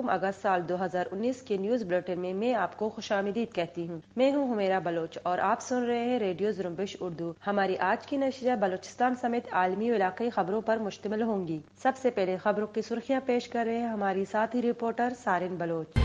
اگست سال 2019 کے news bulletin میں آپ کو خوش آمدید کہتی ہوں۔ میں ہوں حمیرہ بلوچ اور آپ سن رہے ہیں ریڈیو زرمبش اردو۔ ہماری آج کی نشریہ بلوچستان سمیت عالمی و علاقائی خبروں پر مشتمل ہوں گی۔ سب سے پہلے خبروں کی سرخیاں پیش کر رہے ہیں ہماری ساتھی رپورٹر سارن بلوچ۔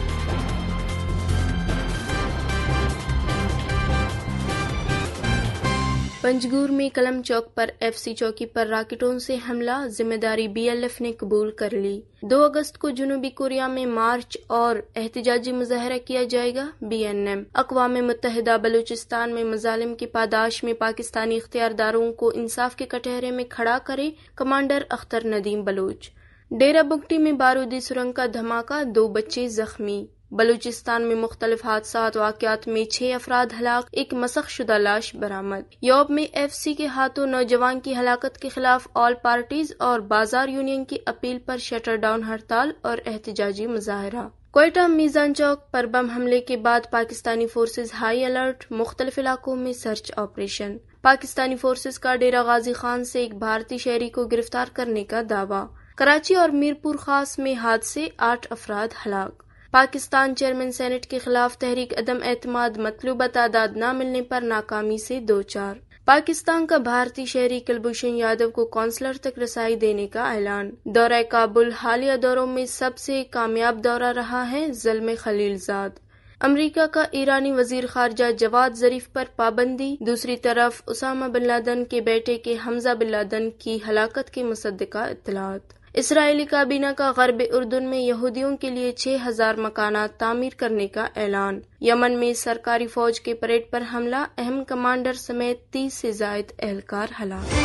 پنجگور میں کلم چوک پر ایف سی چوکی پر راکٹوں سے حملہ، ذمہ داری بی ایل ایف نے قبول کر لی۔ 2 اگست کو جنوبی کوریا میں مارچ اور احتجاجی مظاہرہ کیا جائے گا، بی این ایم۔ اقوام متحدہ بلوچستان میں مظالم کی پاداش میں پاکستانی اختیارداروں کو انصاف کے کٹہرے میں کھڑا کرے، کمانڈر اختر ندیم بلوچ۔ ڈیرہ بگٹی میں بارودی سرنگ کا دھماکہ، 2 بچے زخمی۔ بلوچستان میں مختلف حادثات واقعات میں 6 افراد ہلاک، 1 مسخ شدہ لاش برآمد۔ یوب میں ایف سی کے ہاتھوں نوجوان کی ہلاکت کے خلاف آل پارٹیز اور بازار یونین کی اپیل پر شٹر ڈاؤن ہڑتال اور احتجاجی مظاہرہ۔ کوئٹہ میزان چوک پر بم حملے کے بعد پاکستانی فورسز ہائی الرٹ، مختلف علاقوں میں سرچ آپریشن۔ پاکستانی فورسز کا ڈیرہ غازی خان سے ایک بھارتی شہری کو گرفتار کرنے کا دعویٰ۔ کراچی اور میرپور خاص میں حادثے، 8 افراد ہلاک۔ پاکستان چیئرمین سینٹ کے خلاف تحریک عدم اعتماد، مطلوبہ تعداد نہ ملنے پر ناکامی سے دوچار۔ پاکستان کا بھارتی شہری کلبھوشن یادو کو کونسلر تک رسائی دینے کا اعلان۔ دورہ کابل حالیہ دوروں میں سب سے کامیاب دورہ رہا ہے، زلمے خلیل زاد۔ امریکہ کا ایرانی وزیر خارجہ جواد ظریف پر پابندی، دوسری طرف اسامہ بن لادن کے بیٹے کے حمزہ بن لادن کی ہلاکت کے مصدقہ اطلاعات۔ اسرائیلی کابینہ کا غرب اردن میں یہودیوں کے لیے 6000 مکانات تعمیر کرنے کا اعلان۔ یمن میں سرکاری فوج کے پریڈ پر حملہ، اہم کمانڈر سمیت 30 سے زائد اہلکار ہلاک۔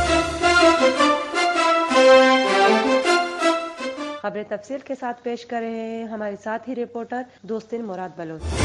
خبریں تفصیل کے ساتھ پیش کر رہے ہیں ہمارے ساتھی reporter Dostain Murad Baloch.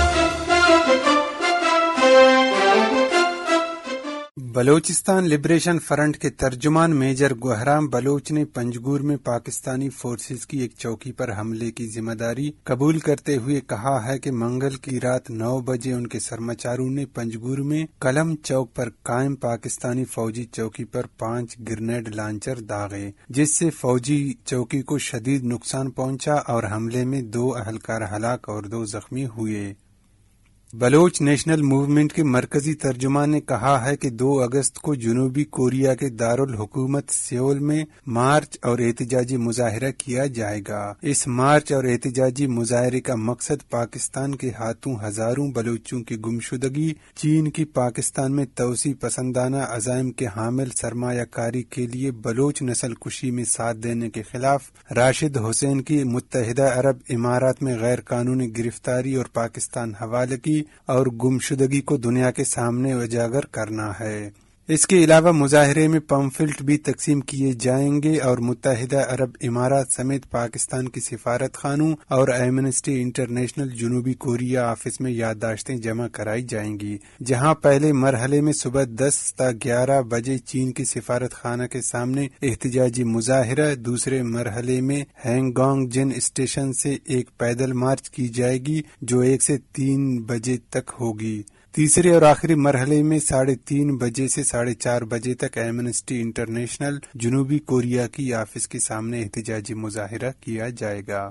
Balochistan liberation front کے ترجمان میجر گوہرام بلوچ نے پنجگور میں پاکستانی فورسز کی ایک چوکی پر حملے کی ذمہ داری قبول کرتے ہوئے کہا ہے کہ منگل کی رات 9 بجے ان کے سرمچاروں نے پنجگور میں کلم چوک پر قائم پاکستانی فوجی چوکی پر 5 گرنیڈ لانچر داغے، جس سے فوجی چوکی کو شدید نقصان پہنچا اور حملے میں 2 اہلکار ہلاک اور 2 زخمی ہوئے۔ بلوچ نیشنل موومنٹ کے مرکزی ترجمان نے کہا ہے کہ 2 اگست کو جنوبی کوریا کے دارالحکومت سیول میں مارچ اور احتجاجی مظاہرہ کیا جائے گا۔ اس مارچ اور احتجاجی مظاہرے کا مقصد پاکستان کے ہاتھوں ہزاروں بلوچوں کی گمشدگی، چین کی پاکستان میں توسیع پسندانہ عزائم کے حامل سرمایہ کاری کے لیے بلوچ نسل کشی میں ساتھ دینے کے خلاف راشد حسین کی متحدہ عرب امارات میں غیر قانونی گرفتاری اور پاکستان حوالے کی اور گمشدگی کو دنیا کے سامنے اجاگر کرنا ہے۔ اس کے علاوہ مظاہرے میں پمفلٹ بھی تقسیم کیے جائیں گے اور متحدہ عرب امارات سمیت پاکستان کی سفارت خانوں اور ایمنسٹی انٹرنیشنل جنوبی کوریا آفس میں یادداشتیں جمع کرائی جائیں گی، جہاں پہلے مرحلے میں صبح 10 تا 11 بجے چین کی سفارت خانہ کے سامنے احتجاجی مظاہرہ، دوسرے مرحلے میں ہینگ گانگ جن اسٹیشن سے ایک پیدل مارچ کی جائے گی جو 1 سے 3 بجے تک ہوگی۔ تیسرے اور آخری مرحلے میں 3:30 بجے سے 4:30 بجے تک ایمنسٹی انٹرنیشنل جنوبی کوریا کی آفس کے سامنے احتجاجی مظاہرہ کیا جائے گا۔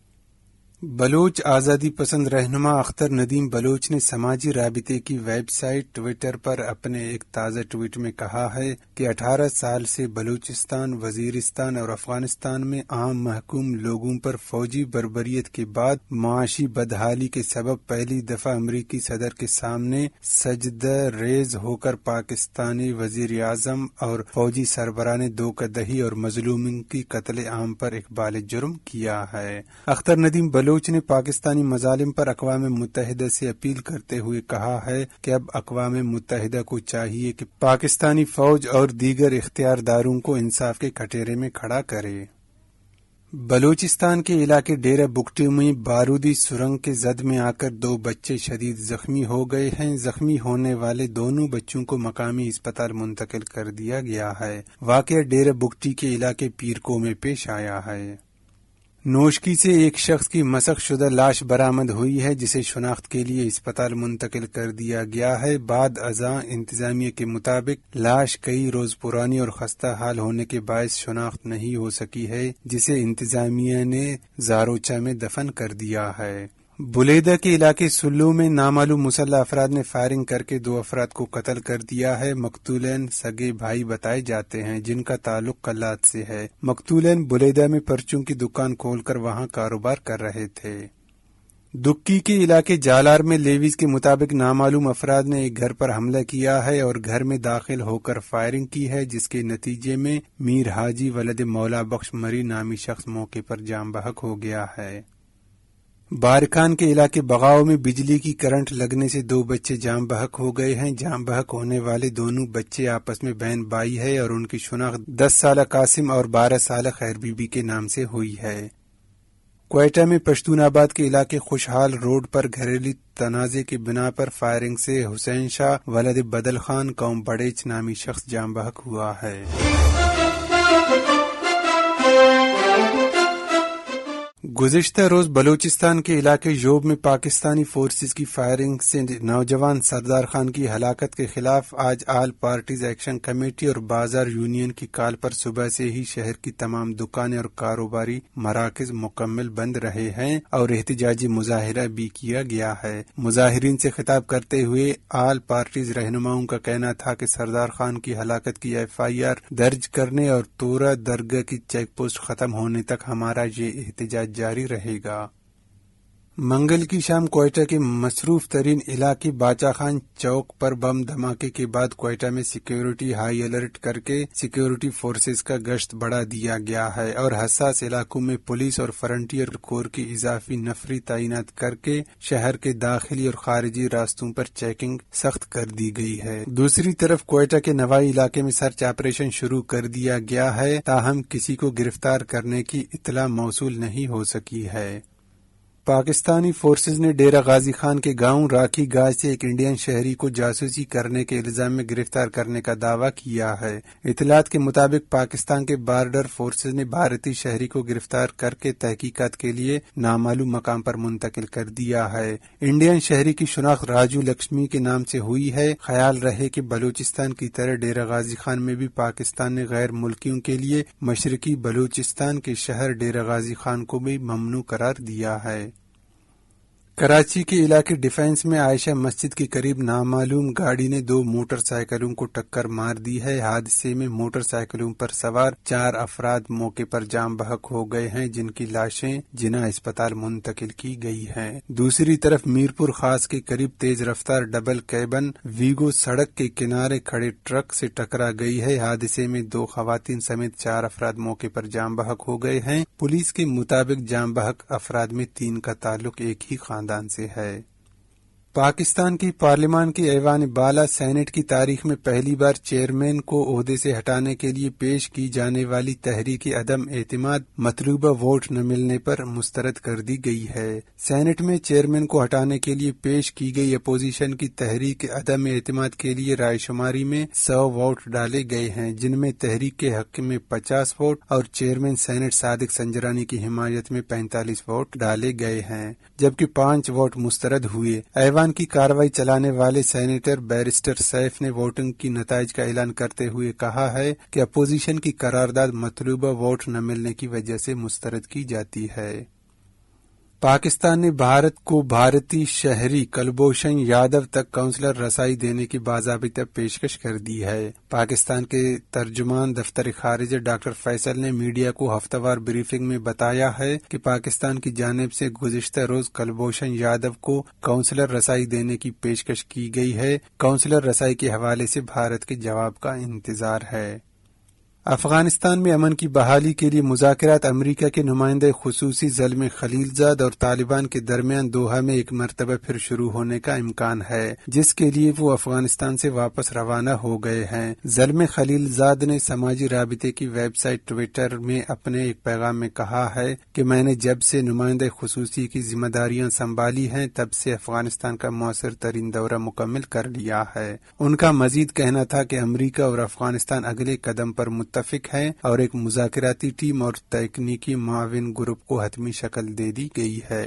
بلوچ آزادی پسند رہنما اختر ندیم بلوچ نے سماجی رابطے کی ویب سائٹ ٹویٹر پر اپنے ایک تازہ ٹویٹ میں کہا ہے کہ 18 سال سے بلوچستان، وزیرستان اور افغانستان میں عام محکوم لوگوں پر فوجی بربریت کے بعد معاشی بدحالی کے سبب پہلی دفعہ امریکی صدر کے سامنے سجدہ ریز ہو کر پاکستانی وزیر اعظم اور فوجی سربراہ نے دھوکہ اور مظلوموں کی قتل عام پر اقبال جرم کیا ہے۔ اختر ندیم بلوچ نے پاکستانی مظالم پر اقوام متحدہ سے اپیل کرتے ہوئے کہا ہے کہ اب اقوام متحدہ کو چاہیے کہ پاکستانی فوج اور دیگر اختیارداروں کو انصاف کے کٹہرے میں کھڑا کرے۔ بلوچستان کے علاقے ڈیرہ بگٹی میں بارودی سرنگ کے زد میں آ کر 2 بچے شدید زخمی ہو گئے ہیں۔ زخمی ہونے والے دونوں بچوں کو مقامی اسپتال منتقل کر دیا گیا ہے۔ واقعہ ڈیرہ بگٹی کے علاقے پیرکو میں پیش آیا ہے۔ نوشکی سے ایک شخص کی مسخ شدہ لاش برآمد ہوئی ہے جسے شناخت کے لیے اسپتال منتقل کر دیا گیا ہے۔ بعد ازاں انتظامیہ کے مطابق لاش کئی روز پرانی اور خستہ حال ہونے کے باعث شناخت نہیں ہو سکی ہے، جسے انتظامیہ نے زاروچہ میں دفن کر دیا ہے۔ بلیدہ کے علاقے سلو میں نامعلوم مسلح افراد نے فائرنگ کر کے 2 افراد کو قتل کر دیا ہے۔ مقتولین سگے بھائی بتائے جاتے ہیں جن کا تعلق کلات سے ہے۔ مقتولین بلیدہ میں پرچوں کی دکان کھول کر وہاں کاروبار کر رہے تھے۔ دکی کے علاقے جالار میں لیویز کے مطابق نامعلوم افراد نے ایک گھر پر حملہ کیا ہے اور گھر میں داخل ہو کر فائرنگ کی ہے، جس کے نتیجے میں میر حاجی ولد مولا بخش مری نامی شخص موقع پر جاں بحق ہو گیا ہے۔ بارکان کے علاقے بغاؤ میں بجلی کی کرنٹ لگنے سے 2 بچے جاں بحق ہو گئے ہیں۔ جاں بحق ہونے والے دونوں بچے آپس میں بہن بھائی ہیں اور ان کی شناخت 10 سالہ قاسم اور 12 سالہ خیر بی بی کے نام سے ہوئی ہے۔ کوئٹہ میں پشتون آباد کے علاقے خوشحال روڈ پر گھریلو تنازع کی بنا پر فائرنگ سے حسین شاہ ولد بدل خان قوم بڑیچ نامی شخص جاں بحق ہوا ہے۔ گزشتہ روز بلوچستان کے علاقے جوب میں پاکستانی فورسز کی فائرنگ سے نوجوان سردار خان کی ہلاکت کے خلاف آج آل پارٹیز ایکشن کمیٹی اور بازار یونین کی کال پر صبح سے ہی شہر کی تمام دکانیں اور کاروباری مراکز مکمل بند رہے ہیں اور احتجاجی مظاہرہ بھی کیا گیا ہے۔ مظاہرین سے خطاب کرتے ہوئے آل پارٹیز رہنماؤں کا کہنا تھا کہ سردار خان کی ہلاکت کی FIR درج کرنے اور تورا درگاہ کی چیک پوسٹ ختم ہونے تک ہمارا یہ احتجاج جاری رہے گا۔ منگل کی شام کوئٹہ کے مصروف ترین علاقے باچا خان چوک پر بم دھماکے کے بعد کوئٹہ میں سیکیورٹی ہائی الرٹ کر کے سیکیورٹی فورسز کا گشت بڑھا دیا گیا ہے اور حساس علاقوں میں پولیس اور فرنٹیئر کور کی اضافی نفری تعینات کر کے شہر کے داخلی اور خارجی راستوں پر چیکنگ سخت کر دی گئی ہے۔ دوسری طرف کوئٹہ کے نوائی علاقے میں سرچ آپریشن شروع کر دیا گیا ہے، تاہم کسی کو گرفتار کرنے کی اطلاع موصول نہیں ہو سکی ہے۔ پاکستانی فورسز نے ڈیرہ غازی خان کے گاؤں راکھی گاج سے ایک انڈین شہری کو جاسوسی کرنے کے الزام میں گرفتار کرنے کا دعویٰ کیا ہے۔ اطلاعات کے مطابق پاکستان کے بارڈر فورسز نے بھارتی شہری کو گرفتار کر کے تحقیقات کے لیے نامعلوم مقام پر منتقل کر دیا ہے۔ انڈین شہری کی شناخت راجو لکشمی کے نام سے ہوئی ہے۔ خیال رہے کہ بلوچستان کی طرح ڈیرہ غازی خان میں بھی پاکستان نے غیر ملکیوں کے لیے مشرقی بلوچستان کے شہر ڈیرہ غازی خان کو بھی ممنوع قرار دیا ہے۔ کراچی کے علاقے ڈیفنس میں عائشہ مسجد کے قریب نامعلوم گاڑی نے 2 موٹر سائیکلوں کو ٹکر مار دی ہے۔ حادثے میں موٹر سائیکلوں پر سوار 4 افراد موقع پر جاں بحق ہو گئے ہیں، جن کی لاشیں جناح اسپتال منتقل کی گئی ہیں۔ دوسری طرف میرپور خاص کے قریب تیز رفتار ڈبل کیبن ویگو سڑک کے کنارے کھڑے ٹرک سے ٹکرا گئی ہے۔ حادثے میں 2 خواتین سمیت 4 افراد موقع پر جاں بحق ہو گئے ہیں۔ پولیس کے مطابق جاں بحق افراد میں 3 کا تعلق ایک ہی خاندان سے ہے۔ پاکستان کی پارلیمان کے ایوان بالا سینٹ کی تاریخ میں پہلی بار چیئرمین کو عہدے سے ہٹانے کے لیے پیش کی جانے والی تحریک عدم اعتماد مطلوبہ ووٹ نہ ملنے پر مسترد کر دی گئی ہے۔ سینٹ میں چیئرمین کو ہٹانے کے لیے پیش کی گئی اپوزیشن کی تحریک عدم اعتماد کے لیے رائے شماری میں 100 ووٹ ڈالے گئے ہیں، جن میں تحریک کے حق میں 50 ووٹ اور چیئرمین سینٹ صادق سنجرانی کی حمایت میں 45 ووٹ ڈالے گئے ہیں، جبکہ 5 ووٹ مسترد ہوئے۔ ایوان کی کارروائی چلانے والے سینیٹر بیرسٹر سیف نے ووٹنگ کی نتائج کا اعلان کرتے ہوئے کہا ہے کہ اپوزیشن کی قرارداد مطلوبہ ووٹ نہ ملنے کی وجہ سے مسترد کی جاتی ہے۔ پاکستان نے بھارت کو بھارتی شہری کلبھوشن یادو تک کونسلر رسائی دینے کی باضابطہ پیشکش کر دی ہے۔ پاکستان کے ترجمان دفتر خارجہ ڈاکٹر فیصل نے میڈیا کو ہفتہ وار بریفنگ میں بتایا ہے کہ پاکستان کی جانب سے گزشتہ روز کلبھوشن یادو کو کونسلر رسائی دینے کی پیشکش کی گئی ہے۔ کونسلر رسائی کے حوالے سے بھارت کے جواب کا انتظار ہے۔ افغانستان میں امن کی بحالی کے لیے مذاکرات امریکہ کے نمائندہ خصوصی زلمے خلیلزاد اور طالبان کے درمیان دوحہ میں ایک مرتبہ پھر شروع ہونے کا امکان ہے، جس کے لیے وہ افغانستان سے واپس روانہ ہو گئے ہیں۔ زلمے خلیلزاد نے سماجی رابطے کی ویب سائٹ ٹویٹر میں اپنے ایک پیغام میں کہا ہے کہ میں نے جب سے نمائندہ خصوصی کی ذمہ داریاں سنبھالی ہیں تب سے افغانستان کا مؤثر ترین دورہ مکمل کر لیا ہے۔ ان کا مزید کہنا تھا کہ امریکہ اور افغانستان اگلے قدم پر متفق ہیں اور ایک مذاکراتی ٹیم اور تکنیکی معاون گروپ کو حتمی شکل دے دی گئی ہے۔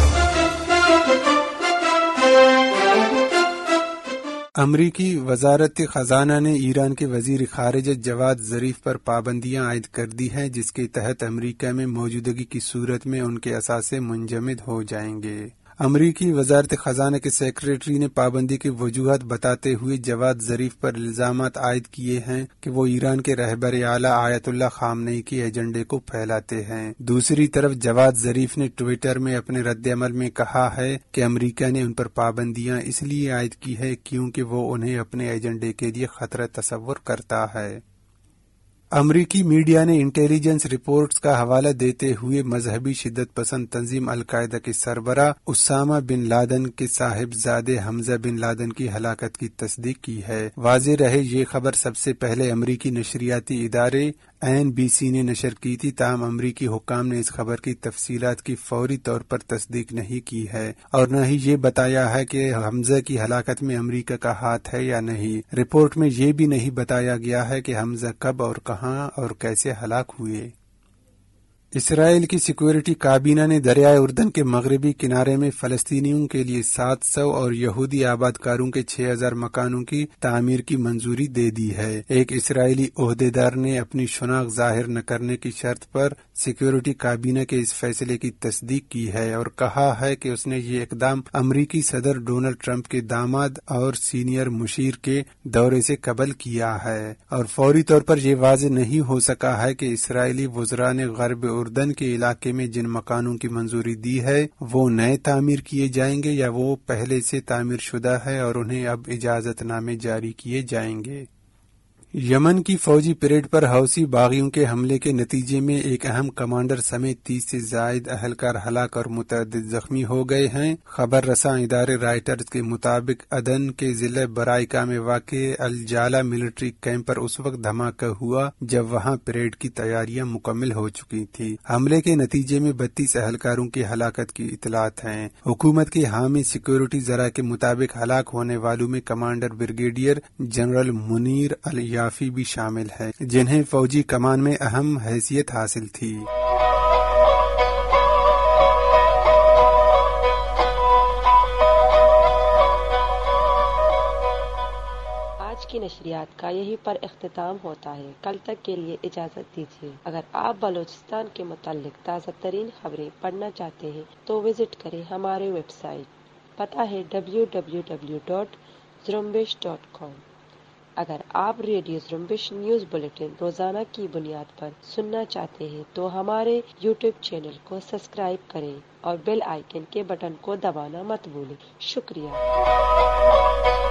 امریکی وزارت خزانہ نے ایران کے وزیر خارجہ جواد ظریف پر پابندیاں عائد کر دی ہیں، جس کے تحت امریکہ میں موجودگی کی صورت میں ان کے اثاثے منجمد ہو جائیں گے۔ امریکی وزارت خزانہ کے سیکریٹری نے پابندی کی وجوہات بتاتے ہوئے جواد ظریف پر الزامات عائد کیے ہیں کہ وہ ایران کے رہبر اعلیٰ آیت اللہ خامنئی کے ایجنڈے کو پھیلاتے ہیں۔ دوسری طرف جواد ظریف نے ٹویٹر میں اپنے رد عمل میں کہا ہے کہ امریکہ نے ان پر پابندیاں اس لیے عائد کی ہے کیونکہ وہ انہیں اپنے ایجنڈے کے لیے خطرہ تصور کرتا ہے۔ امریکی میڈیا نے انٹیلیجنس رپورٹس کا حوالہ دیتے ہوئے مذہبی شدت پسند تنظیم القاعدہ کے سربراہ اسامہ بن لادن کے صاحبزادے حمزہ بن لادن کی ہلاکت کی تصدیق کی ہے۔ واضح رہے یہ خبر سب سے پہلے امریکی نشریاتی ادارے NBC نے نشر کی تھی، تاہم امریکی حکام نے اس خبر کی تفصیلات کی فوری طور پر تصدیق نہیں کی ہے اور نہ ہی یہ بتایا ہے کہ حمزہ کی ہلاکت میں امریکہ کا ہاتھ ہے یا نہیں۔ رپورٹ میں یہ بھی نہیں بتایا گیا ہے کہ حمزہ کب اور کہاں اور کیسے ہلاک ہوئے۔ اسرائیل کی سیکورٹی کابینہ نے دریائے اردن کے مغربی کنارے میں فلسطینیوں کے لیے 700 اور یہودی آباد کاروں کے 6000 مکانوں کی تعمیر کی منظوری دے دی ہے۔ ایک اسرائیلی عہدیدار نے اپنی شناخت ظاہر نہ کرنے کی شرط پر سیکورٹی کابینہ کے اس فیصلے کی تصدیق کی ہے اور کہا ہے کہ اس نے یہ اقدام امریکی صدر ڈونلڈ ٹرمپ کے داماد اور سینئر مشیر کے دورے سے قبل کیا ہے اور فوری طور پر یہ واضح نہیں ہو سکا ہے کہ اسرائیلی وزراء نے غرب اردن کے علاقے میں جن مکانوں کی منظوری دی ہے وہ نئے تعمیر کیے جائیں گے یا وہ پہلے سے تعمیر شدہ ہے اور انہیں اب اجازت نامے جاری کیے جائیں گے۔ یمن کی فوجی پریڈ پر حوثی باغیوں کے حملے کے نتیجے میں ایک اہم کمانڈر سمیت 30 سے زائد اہلکار ہلاک اور متعدد زخمی ہو گئے ہیں۔ خبر رساں ادارے رائٹرز کے مطابق عدن کے ضلع برائکا میں واقع الجالہ ملٹری کیمپ پر اس وقت دھماکہ ہوا جب وہاں پریڈ کی تیاریاں مکمل ہو چکی تھی۔ حملے کے نتیجے میں 32 اہلکاروں کی ہلاکت کی اطلاعات ہیں۔ حکومت کے حامی سیکورٹی ذرائع کے مطابق ہلاک ہونے والوں میں commander brigadier general Munir Alyafi بھی شامل ہے، جنہیں فوجی کمان میں اہم حیثیت حاصل تھی۔ آج کی نشریات کا یہی پر اختتام ہوتا ہے۔ کل تک کے لیے اجازت دیجیے۔ اگر آپ بلوچستان کے متعلق تازہ ترین خبریں پڑھنا چاہتے ہیں تو وزٹ کریں ہمارے ویب سائٹ، پتہ ہے www.zrumbesh.com۔ اگر آپ ریڈیو زرمبش نیوز بلیٹن روزانہ کی بنیاد پر سننا چاہتے ہیں تو ہمارے YouTube چینل کو سبسکرائب کریں اور بیل آئیکن کے بٹن کو دبانا مت بھولیں۔ شکریہ۔